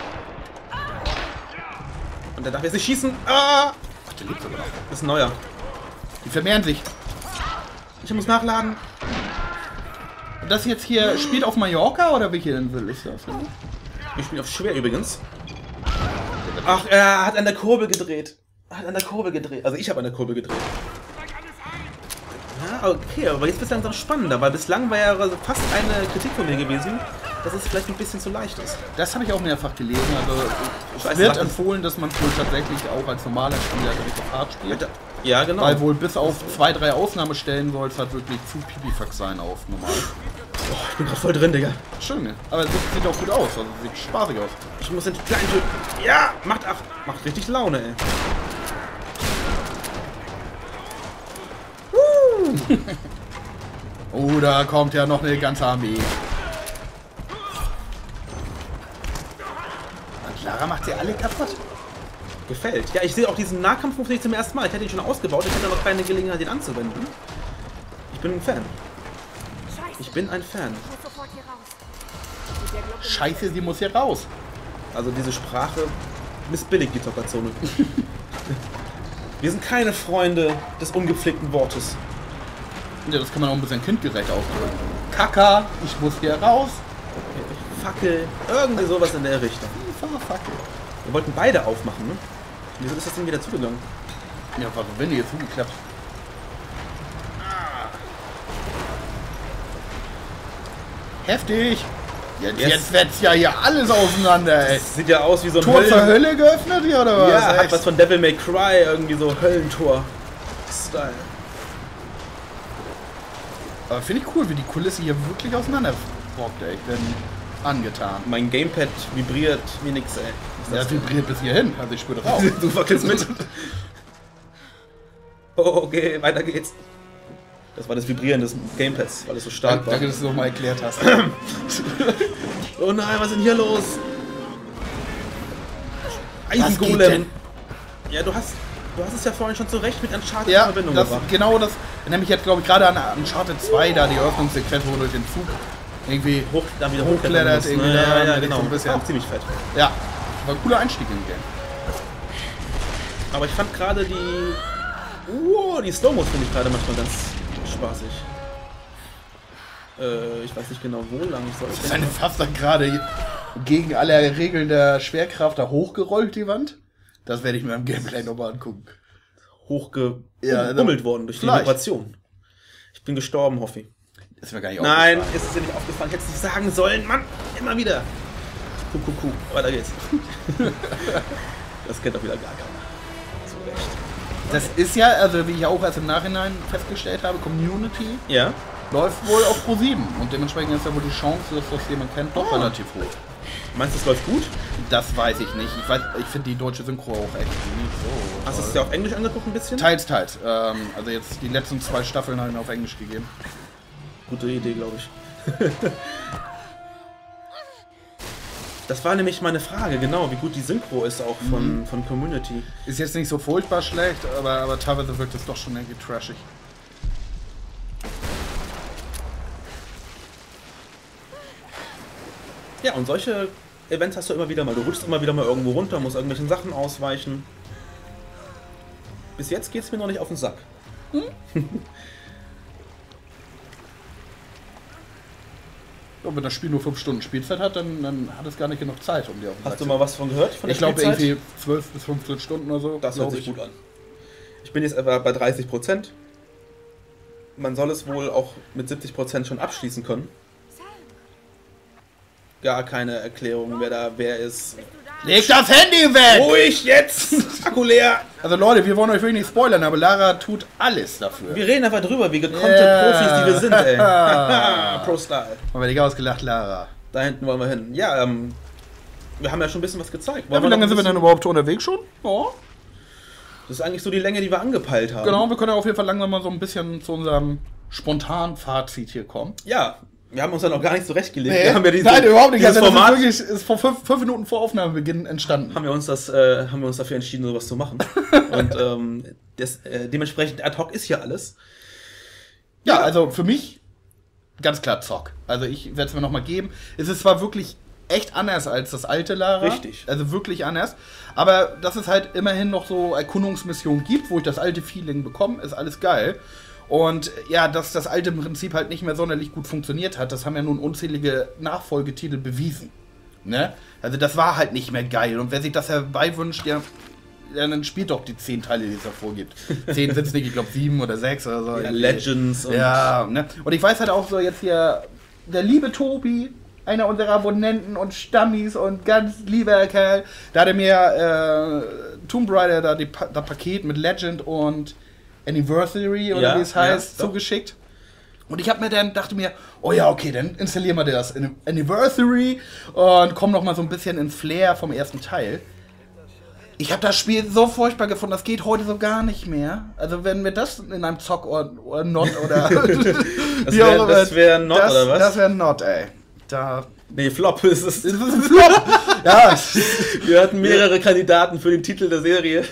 Und der darf jetzt nicht schießen. Ah! Ach, der lebt sogar noch. Das ist ein neuer. Die vermehren sich. Ich muss nachladen. Und das jetzt hier spielt auf Mallorca oder welche Insel ist das? Ich spiele auf schwer übrigens. Ach, er hat an der Kurbel gedreht. Er hat an der Kurbel gedreht. Also ich habe an der Kurbel gedreht. Ja, okay, aber jetzt wird es langsam spannender, weil bislang war ja fast eine Kritik von mir gewesen, dass es vielleicht ein bisschen zu leicht ist. Das habe ich auch mehrfach gelesen. Also es weiß, wird empfohlen, dass man es wohl tatsächlich auch als normaler Spieler richtig hart spielt. Ja, genau. Weil wohl bis auf zwei, drei Ausnahmestellen soll es halt wirklich zu pipifax sein auf normal. Oh, ich bin gerade voll drin, Digga. Schön, ne? Aber es sieht auch gut aus, also sieht spaßig aus. Ich muss den kleinen Typ... Ja! Macht, ach, macht richtig Laune, ey. Oh, da kommt ja noch eine ganze Armee. Und Lara macht sie alle kaputt. Gefällt. Ja, ich sehe auch diesen Nahkampf nicht zum ersten Mal. Ich hätte ihn schon ausgebaut, ich hatte noch keine Gelegenheit, ihn anzuwenden. Ich bin ein Fan. Ich bin ein Fan. Scheiße, sie muss hier raus. Also diese Sprache missbilligt die Zockerzone. Wir sind keine Freunde des ungepflegten Wortes. Ja, das kann man auch ein bisschen kindgerecht ausdrücken. Kaka, ich muss hier raus. Fackel, irgendwie sowas in der Richtung. Fackel. Wir wollten beide aufmachen, ne? Wieso ist das Ding wieder zugegangen? Ja, warum wenn die jetzt zugeklappt? Heftig! Jetzt, Yes. jetzt wird's ja hier alles auseinander, ey. Das sieht ja aus wie so ein Tor zur Hölle geöffnet hier, oder was? Ja, hat was von Devil May Cry, irgendwie so Höllentor. Style. Aber finde ich cool, wie die Kulisse hier wirklich auseinander rockt, ey. Ich bin angetan. Mein Gamepad vibriert wie nix, ey. ist Ja, das? es vibriert bis hierhin, also ich spüre das auch. Du wackelst mit. Oh, okay, weiter geht's. Das war das Vibrieren des Gamepads, weil es so stark war. Danke, dass du es nochmal erklärt hast. Oh nein, was ist denn hier los? Was geht Eisengolem. denn? Ja, du hast, du hast es ja vorhin schon zu Recht mit Uncharted in Ja, Verbindung das, gebracht. genau das. Nämlich jetzt, glaube ich, gerade an Uncharted zwei, da die Eröffnungssequenz, wo du durch den Zug irgendwie Hoch, dann wieder hochklettert, musst, irgendwie ne? da, Ja, ja, da genau. so ein bisschen. Auch ziemlich fett. Ja, war ein cooler Einstieg in den Game. Aber ich fand gerade die... Oh, die Slow-Mos finde ich gerade manchmal ganz spaßig. Äh, ich weiß nicht genau, wo lang ich soll. Das ist eine fast dann gerade gegen alle Regeln der Schwerkraft da hochgerollt, die Wand. Das werde ich mir im Gameplay nochmal angucken. Hochgebummelt Ja, worden durch die vielleicht. Vibration. Ich bin gestorben, Hoffi. Ist mir gar nicht Nein, aufgefallen. ist es dir nicht aufgefallen. Hättest du nicht sagen sollen, Mann. Immer wieder. Kuh, kuh, kuh. Weiter geht's. Das kennt doch wieder gar keiner. Zu Recht. Das ist ja, also wie ich auch erst im Nachhinein festgestellt habe, Community Ja? läuft wohl auf Pro sieben. Und dementsprechend ist ja wohl die Chance, dass das jemand kennt, doch Oh. relativ hoch. Meinst du, es läuft gut? Das weiß ich nicht. Ich, weiß- ich finde die deutsche Synchro auch echt nicht so. Hast du es toll. dir auf Englisch angeguckt ein bisschen? Teils, teils. Ähm, also jetzt die letzten zwei Staffeln habe ich mir auf Englisch gegeben. Gute Idee, glaube ich. Das war nämlich meine Frage, genau, wie gut die Synchro ist auch von, von Community. Ist jetzt nicht so furchtbar schlecht, aber, aber teilweise wirkt es doch schon irgendwie trashig. Ja, und solche Events hast du immer wieder mal. Du rutschst immer wieder mal irgendwo runter, musst irgendwelchen Sachen ausweichen. Bis jetzt geht's mir noch nicht auf den Sack. Und wenn das Spiel nur fünf Stunden Spielzeit hat, dann, dann hat es gar nicht genug Zeit, um dir auf den Sack Hast du zu mal was von gehört? Von der Ich glaube Spielzeit? irgendwie zwölf bis fünfzehn Stunden oder so. Das hört glaub sich ich. gut an. Ich bin jetzt etwa bei dreißig Prozent. Man soll es wohl auch mit siebzig Prozent schon abschließen können. Gar keine Erklärung, wer da wer ist. Leg das Handy weg! Ruhig jetzt! Akku leer! Also Leute, wir wollen euch wirklich nicht spoilern, aber Lara tut alles dafür. Wir reden einfach drüber, wie gekonnte Ja. Profis, die wir sind, ey. Pro-Style. Haben wir dich ausgelacht, Lara. Da hinten wollen wir hin. Ja, ähm, wir haben ja schon ein bisschen was gezeigt. Ja, wie noch lange ein sind wir denn bisschen- überhaupt unterwegs schon? Ja. Das ist eigentlich so die Länge, die wir angepeilt haben. Genau, wir können ja auf jeden Fall langsam mal so ein bisschen zu unserem spontanen Fazit hier kommen. Ja, wir haben uns ja noch gar nicht zurechtgelegt. Wir haben ja diese, Nein, überhaupt nicht. dieses Also, das Format, ist wirklich ist vor fünf, fünf Minuten vor Aufnahmebeginn entstanden. haben wir uns das, äh, haben wir uns dafür entschieden, sowas zu machen. Und ähm, das, äh, dementsprechend ad hoc ist hier alles. Ja, also für mich ganz klar Zock. Also ich werde es mir nochmal geben. Es ist zwar wirklich echt anders als das alte Lara. Richtig. Also wirklich anders. Aber dass es halt immerhin noch so Erkundungsmissionen gibt, wo ich das alte Feeling bekomme, ist alles geil. Und ja, dass das alte im Prinzip halt nicht mehr sonderlich gut funktioniert hat, das haben ja nun unzählige Nachfolgetitel bewiesen. Ne? Also das war halt nicht mehr geil. Und wer sich das herbeiwünscht, ja, ja, dann spielt doch die zehn Teile, die es davor gibt. Zehn sind es nicht, ich glaube sieben oder sechs oder so. Ja, Legends und Ja, ne? Und ich weiß halt auch so jetzt hier, der liebe Tobi, einer unserer Abonnenten und Stammis und ganz lieber Kerl, da hat er mir äh, Tomb Raider, da die, Pa- das Paket mit Legend und Anniversary oder Ja, wie es heißt, ja, doch. zugeschickt. Und ich habe mir dann, dachte mir, oh ja, okay, dann installieren wir das in Anniversary und kommen noch mal so ein bisschen in Flair vom ersten Teil. Ich habe das Spiel so furchtbar gefunden, das geht heute so gar nicht mehr. Also wenn wir das in einem Zock oder, oder Not oder Das wie auch wär- immer- das wär Not, das, oder was? Das wäre Not, ey. Da Nee, Flop ist es. das ist ein Flop. Ja, Wir hatten mehrere Kandidaten für den Titel der Serie.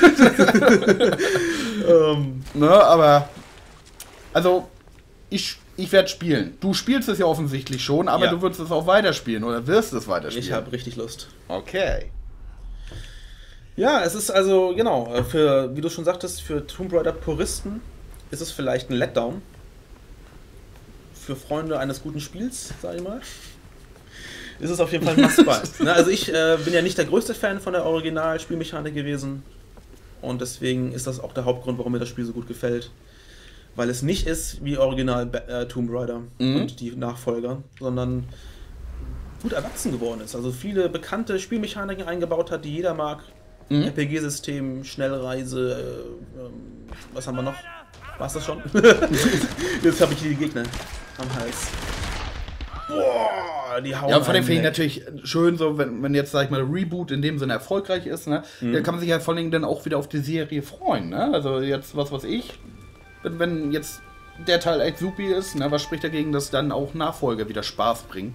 ähm, ne, aber also ich ich werde spielen. Du spielst es ja offensichtlich schon, aber Ja. du wirst es auch weiterspielen oder wirst es weiterspielen. ich habe richtig Lust. Okay. Ja, es ist also, genau, äh, für, wie du schon sagtest, für Tomb Raider Puristen ist es vielleicht ein Letdown. Für Freunde eines guten Spiels, sag ich mal, ist es auf jeden Fall ein Must-Buy. Ne, also ich äh, bin ja nicht der größte Fan von der Original-Spielmechanik gewesen und deswegen ist das auch der Hauptgrund, warum mir das Spiel so gut gefällt. Weil es nicht ist wie Original äh, Tomb Raider Mhm. und die Nachfolger, sondern gut erwachsen geworden ist. Also viele bekannte Spielmechaniken eingebaut hat, die jeder mag. Mhm. R P G-System, Schnellreise, äh, ähm, was haben wir noch? War's das schon? Jetzt habe ich die Gegner am Hals. Boah, die hauen Ja, und vor allem einen finde ich weg. natürlich schön, so, wenn, wenn jetzt, sag ich mal, Reboot in dem Sinne erfolgreich ist, ne, Mhm. dann kann man sich ja vor allem dann auch wieder auf die Serie freuen, ne? Also jetzt, was weiß ich, wenn, wenn jetzt der Teil echt supi ist, ne, was spricht dagegen, dass dann auch Nachfolger wieder Spaß bringen?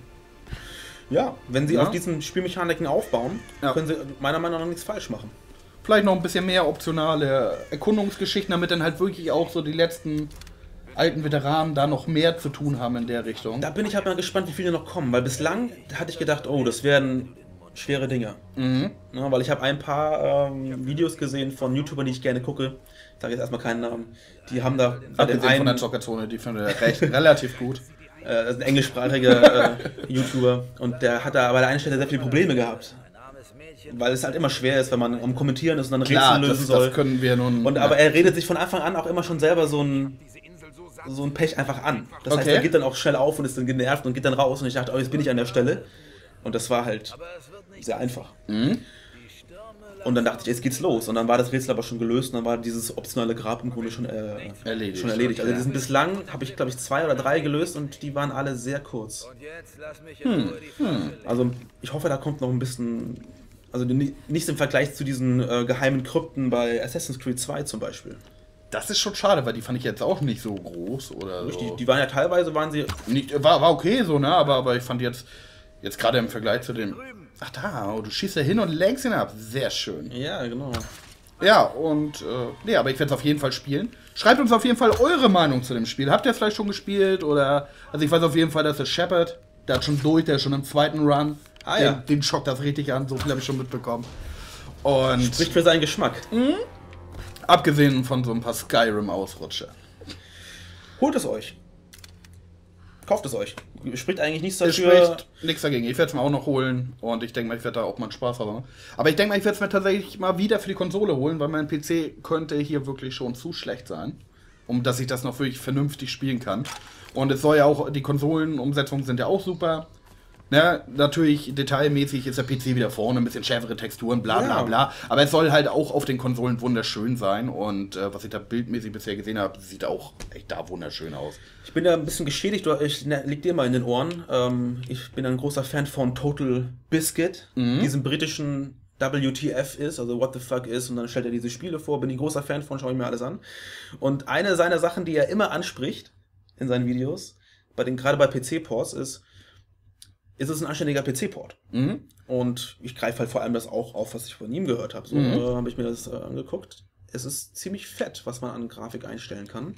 Ja, wenn sie Ja. auf diesen Spielmechaniken aufbauen, Ja. können sie meiner Meinung nach nichts falsch machen. Vielleicht noch ein bisschen mehr optionale Erkundungsgeschichten, damit dann halt wirklich auch so die letzten alten Veteranen da noch mehr zu tun haben in der Richtung. Da bin ich halt mal gespannt, wie viele noch kommen, weil bislang hatte ich gedacht, oh, das werden schwere Dinge. Mhm. Ja, weil ich habe ein paar ähm, Videos gesehen von YouTubern, die ich gerne gucke. Ich sage jetzt erstmal keinen Namen. Die haben da bei dem Abgesehen von einen, der Zockerzone, die finde ich recht, relativ gut. äh, das ist ein englischsprachiger äh, YouTuber, und der hat da bei der einen Stelle sehr viele Probleme gehabt. Weil es halt immer schwer ist, wenn man am Kommentieren ist und dann Klar, Rätsel lösen das, soll. das können wir nun... Und ja. aber er redet sich von Anfang an auch immer schon selber so ein, so ein Pech einfach an. Das heißt, Okay. er geht dann auch schnell auf und ist dann genervt und geht dann raus, und ich dachte, oh, jetzt bin ich an der Stelle. Und das war halt sehr einfach. Mhm. Und dann dachte ich, jetzt geht's los. Und dann war das Rätsel aber schon gelöst, und dann war dieses optionale Grab im Grunde schon, äh, Erledigt. schon erledigt. Also Ja. die sind bislang, habe ich glaube ich zwei oder drei gelöst, und die waren alle sehr kurz. Hm. Also ich hoffe, da kommt noch ein bisschen, also ni- nicht im Vergleich zu diesen äh, geheimen Krypten bei Assassin's Creed zwei zum Beispiel. Das ist schon schade, weil die fand ich jetzt auch nicht so groß oder so. Die, die waren ja teilweise, waren sie, Nicht, war, war okay so, ne? Aber, aber ich fand jetzt, jetzt gerade im Vergleich zu dem. Ach da, oh, du schießt ja hin und lenkst ihn ab. Sehr schön. ja genau. Ja, und äh, nee, aber ich werde es auf jeden Fall spielen. Schreibt uns auf jeden Fall eure Meinung zu dem Spiel. Habt ihr es vielleicht schon gespielt? Oder. Also ich weiß auf jeden Fall, dass der Shepard, der hat schon durch, der ist schon im zweiten Run. Ah, den, ja. den schockt das richtig an, so viel habe ich schon mitbekommen. Und Spricht für seinen Geschmack. abgesehen von so ein paar Skyrim-Ausrutscher. Holt es euch. Kauft es euch. Spricht eigentlich nichts Es dafür. spricht nichts dagegen. Ich werde es mir auch noch holen und ich denke mal, ich werde da auch mal einen Spaß haben. Aber ich denke mal, ich werde es mir tatsächlich mal wieder für die Konsole holen, weil mein P C könnte hier wirklich schon zu schlecht sein, um dass ich das noch wirklich vernünftig spielen kann. Und es soll ja auch, die Konsolenumsetzungen sind ja auch super. Ne, natürlich detailmäßig ist der P C wieder vorne, ein bisschen schärfere Texturen, bla bla Ja. bla. Aber es soll halt auch auf den Konsolen wunderschön sein. Und äh, was ich da bildmäßig bisher gesehen habe, sieht auch echt da wunderschön aus. Ich bin ja ein bisschen geschädigt, du- ich, ne, liegt dir mal in den Ohren. Ähm, ich bin ein großer Fan von Total Biscuit, diesem britischen W T F ist, also What the Fuck ist, und dann stellt er diese Spiele vor, bin ich großer Fan von, schaue ich mir alles an. Und eine seiner Sachen, die er immer anspricht in seinen Videos, bei den, gerade bei P C-Ports, ist, ist es ein anständiger P C-Port. Mhm. Und ich greife halt vor allem das auch auf, was ich von ihm gehört habe. So Mhm. äh, habe ich mir das äh, angeguckt. Es ist ziemlich fett, was man an Grafik einstellen kann.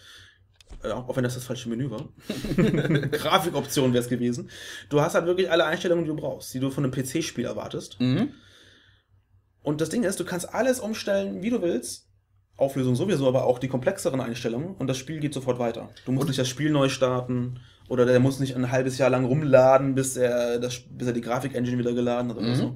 Äh, auch wenn das das falsche Menü war. Grafikoption wäre es gewesen. Du hast halt wirklich alle Einstellungen, die du brauchst, die du von einem P C-Spiel erwartest. Mhm. Und das Ding ist, du kannst alles umstellen, wie du willst. Auflösung sowieso, aber auch die komplexeren Einstellungen. Und das Spiel geht sofort weiter. Du musst nicht das Spiel neu starten. Oder der muss nicht ein halbes Jahr lang rumladen, bis er, das, bis er die Grafik-Engine wieder geladen hat oder Mhm. so.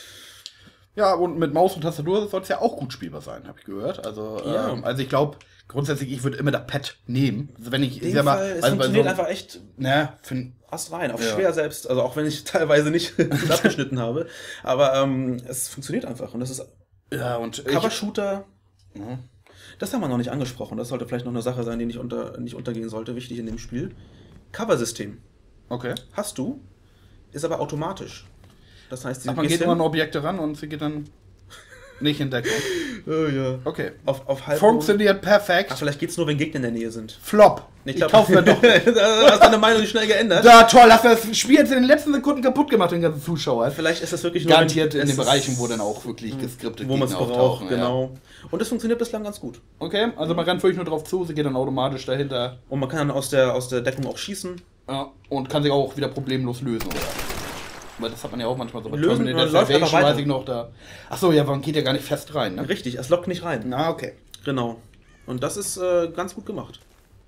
Ja, und mit Maus und Tastatur soll es ja auch gut spielbar sein, habe ich gehört. Also, Ja. ähm, also ich glaube, grundsätzlich, ich würde immer das Pad nehmen. Also wenn ich, In ich dem sag mal, Fall, es also bei funktioniert so, einfach echt ne, für, astrein, auf Ja. schwer selbst, also auch wenn ich teilweise nicht gut abgeschnitten habe, aber ähm, es funktioniert einfach, und das ist ja, und ich, Cover-Shooter, Mhm. das haben wir noch nicht angesprochen, das sollte vielleicht noch eine Sache sein, die nicht, unter, nicht untergehen sollte, wichtig in dem Spiel. Cover-System okay. hast du, ist aber automatisch. Das heißt, sie Ach, man geht immer an Objekte ran und sie geht dann nicht in Deckung. oh, ja. Okay. auf, auf halb Funktioniert perfekt. Ach, vielleicht geht's nur, wenn Gegner in der Nähe sind. Flop. Ich, Ich glaub- kaufe mir doch. da hast deine Meinung nicht schnell geändert. Da, toll, hast du das Spiel jetzt in den letzten Sekunden kaputt gemacht, den ganzen Zuschauer. Vielleicht ist das wirklich nur, Garantiert wenn- in den es Bereichen, ist- wo dann auch wirklich geskriptet wo man es Gegner braucht, auftauchen, ja. genau. Und es funktioniert bislang ganz gut. Okay, also man rennt wirklich nur drauf zu, sie geht dann automatisch dahinter. Und man kann dann aus der, aus der Deckung auch schießen. Ja, und kann sich auch wieder problemlos lösen, oder? Weil das hat man ja auch manchmal so bei Lösen Terminator oder läuft einfach Salvation, weiter. weiß ich noch da. Achso, ja, man geht ja gar nicht fest rein, ne? Richtig, es lockt nicht rein. Na, okay. Genau. Und das ist äh, ganz gut gemacht.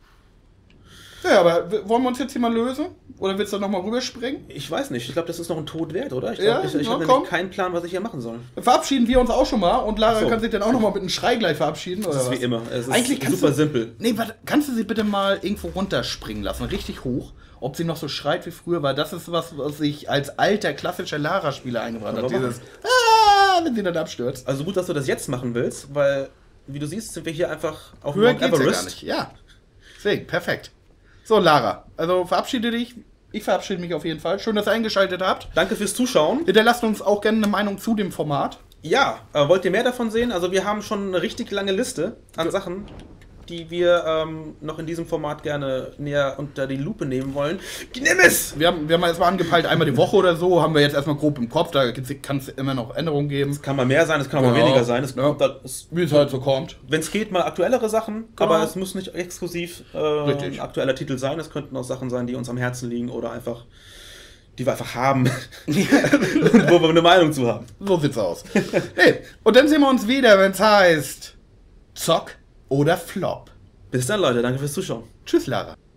Ja, aber w- wollen wir uns jetzt hier mal lösen? Oder willst du nochmal rüberspringen? Ich weiß nicht, ich glaube, das ist noch ein Tod wert, oder? Ich, Ja, glaub, ich, ich na, habe komm. nämlich keinen Plan, was ich hier machen soll. Dann verabschieden wir uns auch schon mal und Lara Ach so. kann sich dann auch nochmal mit einem Schrei gleich verabschieden, oder Das ist was? wie immer. Es ist Eigentlich kannst super du, simpel. Nee, warte, kannst du sie bitte mal irgendwo runterspringen lassen, richtig hoch? Ob sie noch so schreit wie früher, weil das ist was, was sich als alter klassischer Lara-Spieler eingebracht hat. Können wir Dieses Ah, wenn sie dann abstürzt. Also gut, dass du das jetzt machen willst, weil, wie du siehst, sind wir hier einfach auf Höher Mount geht's ja Everest. gar nicht. Ja. Deswegen, perfekt. So, Lara, also verabschiede dich. Ich verabschiede mich auf jeden Fall. Schön, dass ihr eingeschaltet habt. Danke fürs Zuschauen. Hinterlasst uns auch gerne eine Meinung zu dem Format. Ja, äh, wollt ihr mehr davon sehen? Also wir haben schon eine richtig lange Liste an ja. Sachen, die wir ähm, noch in diesem Format gerne näher unter die Lupe nehmen wollen. Nimm es! Wir haben, wir haben erstmal angepeilt, einmal die Woche oder so, haben wir jetzt erstmal grob im Kopf, da kann es immer noch Änderungen geben. Es kann mal mehr sein, es kann auch genau. mal weniger sein. Es ja. Wie es halt so kommt. Wenn es geht, mal aktuellere Sachen, genau. aber es muss nicht exklusiv äh, ein aktueller Titel sein. Es könnten auch Sachen sein, die uns am Herzen liegen oder einfach, die wir einfach haben, wo wir eine Meinung zu haben. So sieht's aus. Hey, und dann sehen wir uns wieder, wenn es heißt Zock oder Flop. Bis dann, Leute. Danke fürs Zuschauen. Tschüss, Lara.